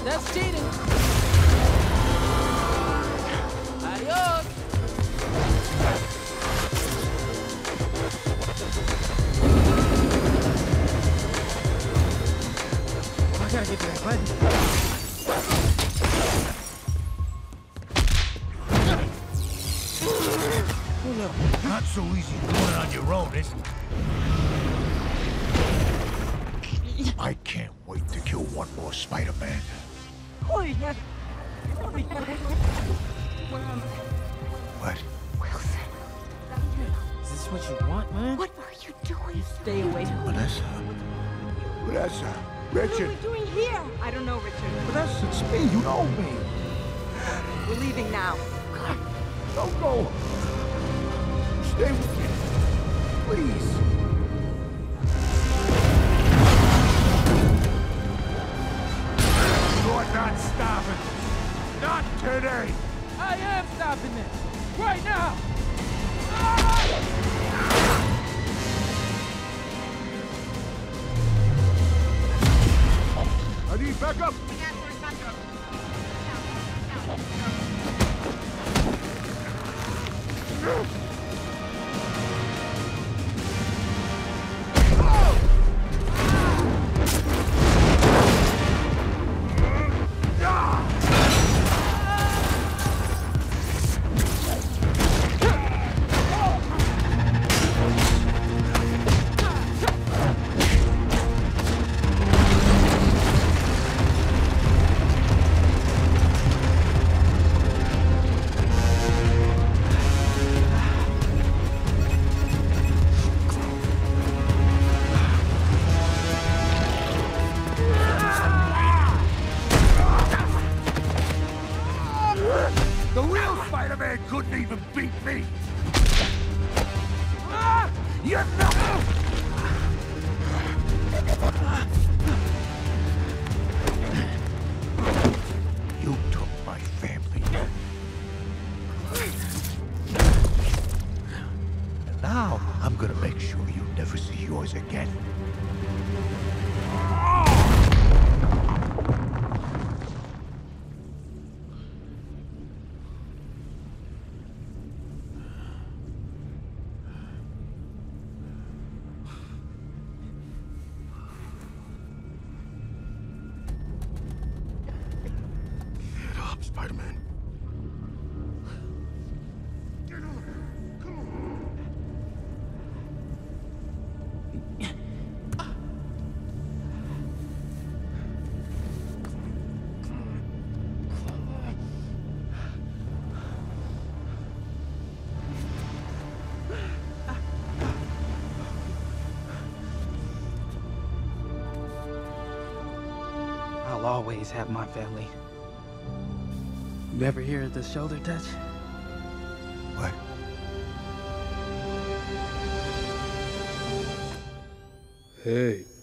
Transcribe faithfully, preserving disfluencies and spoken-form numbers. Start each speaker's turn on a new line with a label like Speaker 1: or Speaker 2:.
Speaker 1: That's cheating. Adios.
Speaker 2: I gotta get to that button.
Speaker 3: Not so easy doing it on your own, is it? I can't wait to kill one more Spider-Man. What?
Speaker 4: Wilson,
Speaker 2: Is this what you want, man?
Speaker 4: what are you doing?
Speaker 1: Stay away.
Speaker 3: Vanessa? Vanessa?
Speaker 4: What are
Speaker 3: Richard?
Speaker 4: we doing here? I don't know, Richard.
Speaker 3: Vanessa, it's me. You know me.
Speaker 4: We're leaving now.
Speaker 3: Don't go. Stay with me. Please. You're not stopping. Not today.
Speaker 1: I am stopping this. Right now.
Speaker 3: I need backup. The real Spider-Man couldn't even beat me! You know! You took my family. And now, I'm gonna make sure you never see yours again. Spider-Man. Get on! Come
Speaker 2: I'll always have my family. You ever hear of the shoulder touch?
Speaker 3: What?
Speaker 5: Hey.